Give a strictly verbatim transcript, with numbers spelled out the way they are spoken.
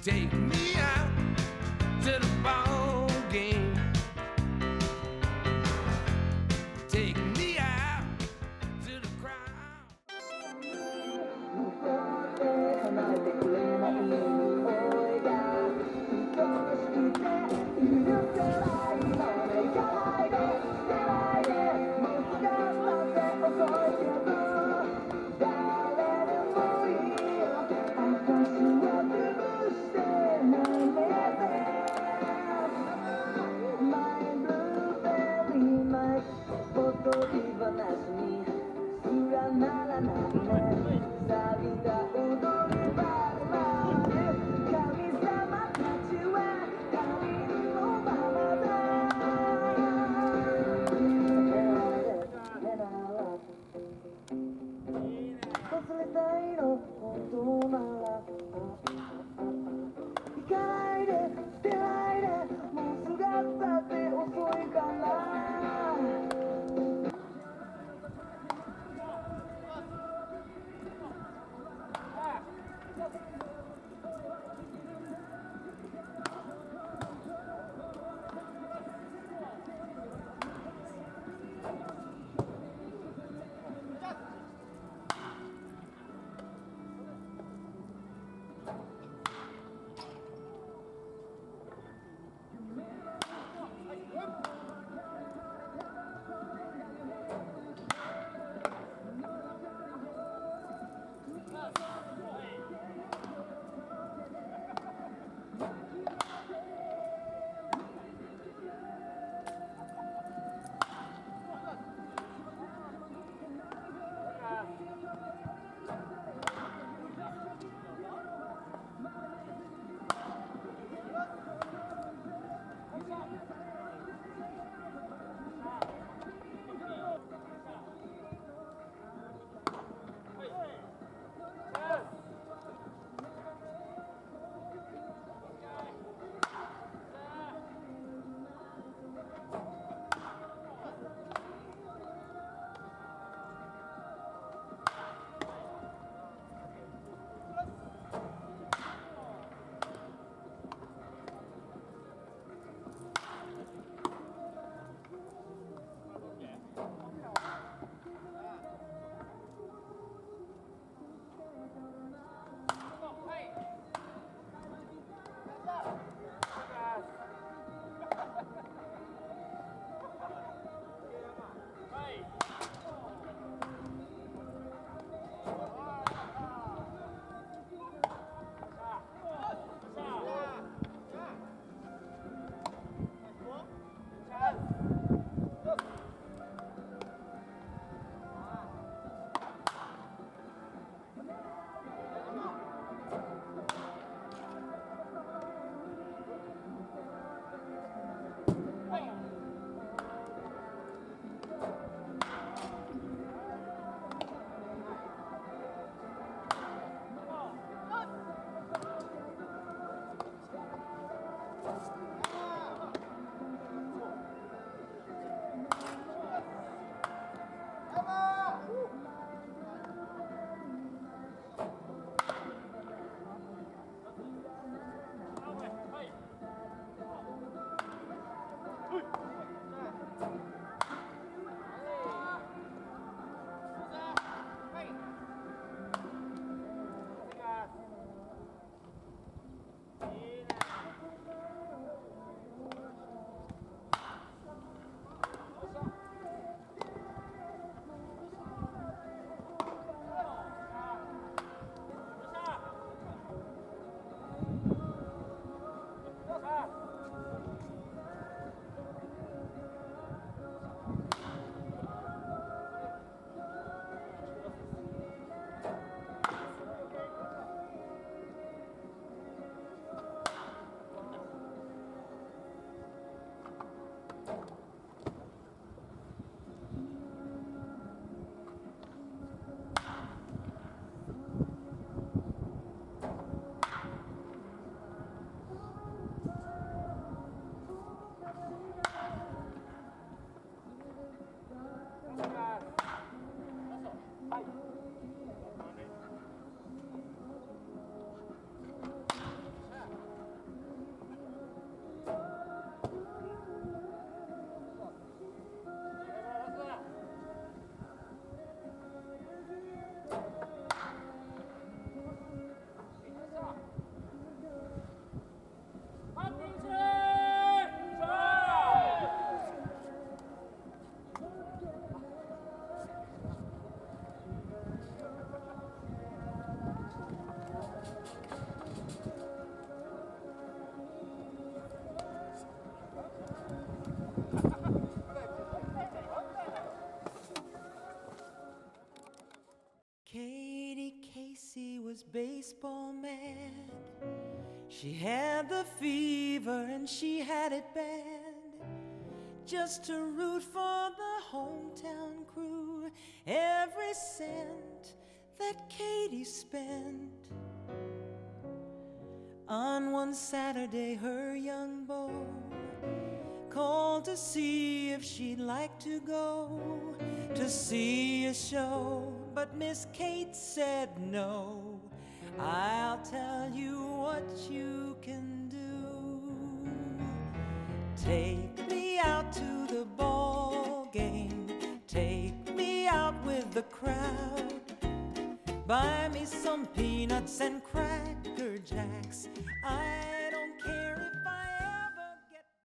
Take me out to the ball game. Take me out to the crowd. 離れてくれない匂いが愛しくて許せないので行かないで捨てないでもうすがったって遅いけど誰でもいいよ私は潰してないでマイブルーベリーマイおとぎ話にすらならないね錆びた踊り場で舞う神様たちは他人のままだ忘れたいの本当なら行かないで捨てないでもうすがったって遅いから was baseball mad. She had the fever and she had it bad, just to root for the hometown crew. Every cent that Katie spent. On one Saturday, her young beau called to see if she'd like to go to see a show, but Miss Kate said no. I'll tell you what you can do. Take me out to the ball game, take me out with the crowd, buy me some peanuts and cracker jacks. I